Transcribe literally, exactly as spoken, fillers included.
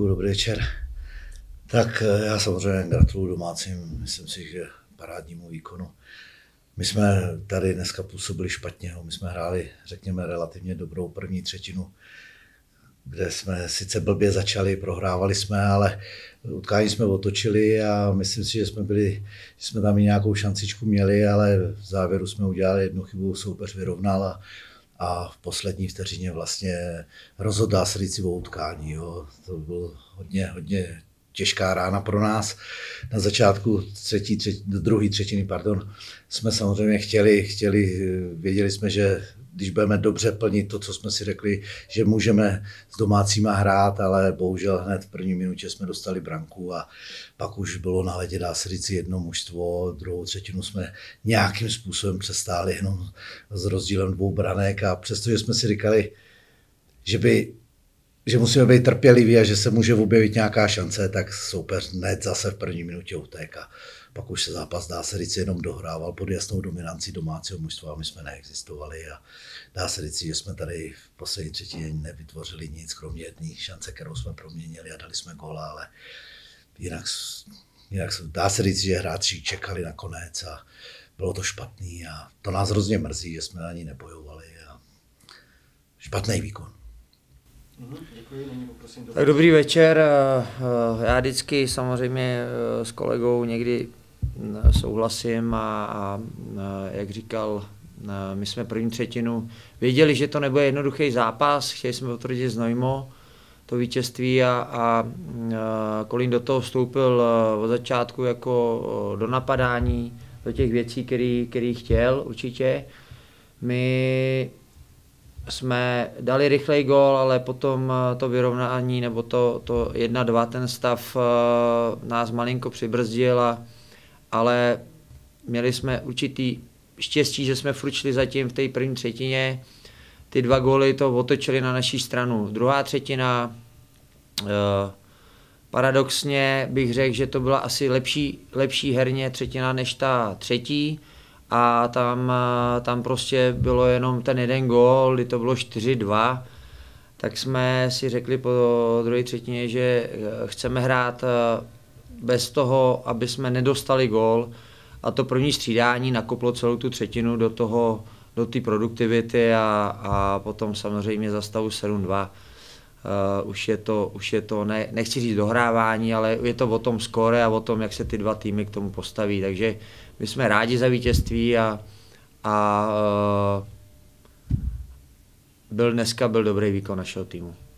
Děkuji, dobrý večer. Tak já samozřejmě gratuluju domácím, myslím si, že parádnímu výkonu. My jsme tady dneska působili špatně, my jsme hráli, řekněme, relativně dobrou první třetinu, kde jsme sice blbě začali, prohrávali jsme, ale utkání jsme otočili a myslím si, že jsme byli, že jsme tam i nějakou šancičku měli, ale v závěru jsme udělali jednu chybu, soupeř vyrovnal a, a v poslední vteřině vlastně rozhodl, dá se říct, o utkání. Jo. To bylo hodně, hodně těžká rána pro nás. Na začátku třetí, třetí, druhé třetiny pardon, jsme samozřejmě chtěli, chtěli, věděli jsme, že když budeme dobře plnit to, co jsme si řekli, že můžeme s domácíma hrát, ale bohužel hned v první minutě jsme dostali branku a pak už bylo na ledě, dá se říct, jedno mužstvo. Druhou třetinu jsme nějakým způsobem přestáli jenom s rozdílem dvou branek a přestože jsme si říkali, že by že musíme být trpěliví a že se může objevit nějaká šance, tak soupeř hned zase v první minutě utek a pak už se zápas, dá se říct, jenom dohrával pod jasnou dominancí domácího mužstva a my jsme neexistovali a dá se říct, že jsme tady v poslední třetině nevytvořili nic, kromě jedné šance, kterou jsme proměnili a dali jsme góla, ale jinak, jinak dá se říct, že hráči čekali na konec a bylo to špatný a to nás hrozně mrzí, že jsme ani nebojovali a špatný výkon. Děkuji, nyní poprosím do... Tak dobrý večer, já vždycky samozřejmě s kolegou někdy souhlasím a, a jak říkal, my jsme první třetinu věděli, že to nebude jednoduchý zápas, chtěli jsme potvrdit Znojmo to vítězství a, a Kolín do toho vstoupil od začátku jako do napadání, do těch věcí, který, který chtěl určitě. My jsme dali rychlej gól, ale potom to vyrovnání nebo to, to jedna dva, ten stav nás malinko přibrzdil, a, ale měli jsme určitý štěstí, že jsme furt šli zatím v té první třetině. Ty dva góly to otočili na naší stranu. Druhá třetina, paradoxně bych řekl, že to byla asi lepší, lepší herně třetina než ta třetí. A tam, tam prostě bylo jenom ten jeden gól, kdy to bylo čtyři dva, tak jsme si řekli po druhé třetině, že chceme hrát bez toho, aby jsme nedostali gól, a to první střídání nakoplo celou tu třetinu do toho, do té produktivity a, a potom samozřejmě za stavu sedm dva. Uh, už je to, už je to ne, nechci říct dohrávání, ale je to o tom skóre a o tom, jak se ty dva týmy k tomu postaví. Takže my jsme rádi za vítězství a, a uh, byl dneska byl dobrý výkon našeho týmu.